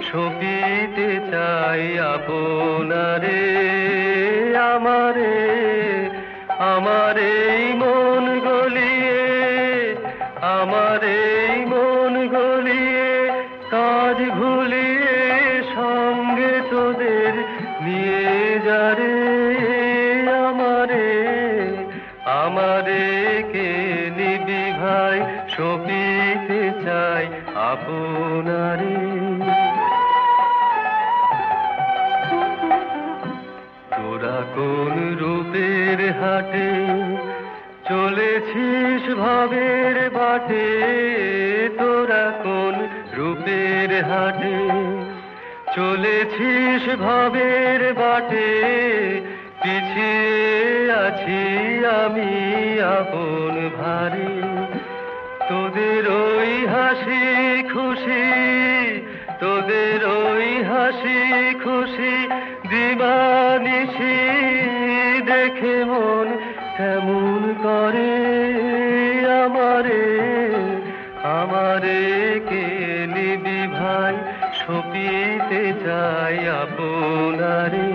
সপিতে চাই আপনারে। আমারে আমারে মন গলিয়ে, আমারে মন গলিয়ে, কাজ ভুলিয়ে সঙ্গে তোদের নিয়ে যারে। আমারে আমারে কে নিবি ভাই, সপিতে চাই আপনারে। তোরা কোন রূপের হাটে চলেছিস ভাবের বাটে, তোরা কোন রূপের হাটে চলেছিস ভাবের বাটে, পিছিয়ে আছি আমি আপন ভারে। তোদের ওই হাসি খুশি, তোদের ওই হাসি খুশি দিবানিশি দেখে মন কেমন করে। আমারে আমারে কে নিবি ভাই, সপিতে চাই আপনারে।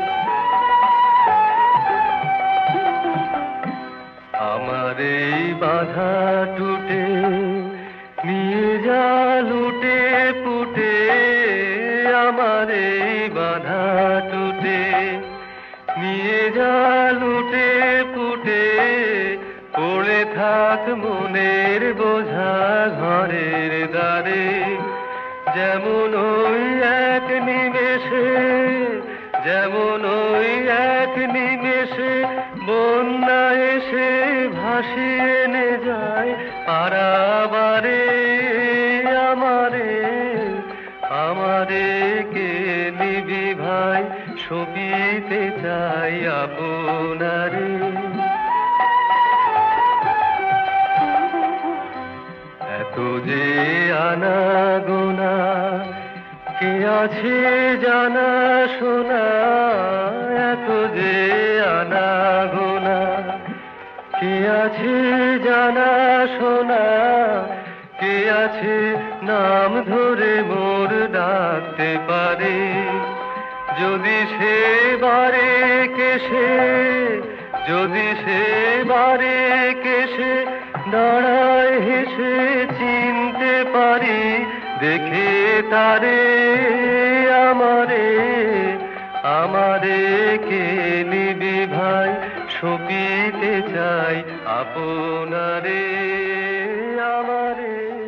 আমার এই বাধা টুটে নিয়ে যা লুটে পুটে, আমার এই বাধা টুটে নিয়ে যা লুটে পুটে, পড়ে থাক মনের বোঝা ঘরের দ্বারে। যেমন ওই এক নিমেষে, যেমন ওই এক নিমেষে বন্যা এসে ভাসিয়ে নে যায় পারাবারে। আমারে আমারে কে নিবি ভাই, সপিতে চাই আপনারে। এত যে আনা গোনা কে আছে জানা শোনা, এত যে আনা গোনা কে আছে জানা শোনা, কে আছে নাম ধরে মোর ডাকতে পারে। যদি সে বারে কেসে, যদি সে বারে কেসে দাঁড়ায় হেসে চিনতে পারি দেখে তারে। আমারে আমারে কে নিবি ভাই, সপিতে চাই আপনারে। আমারে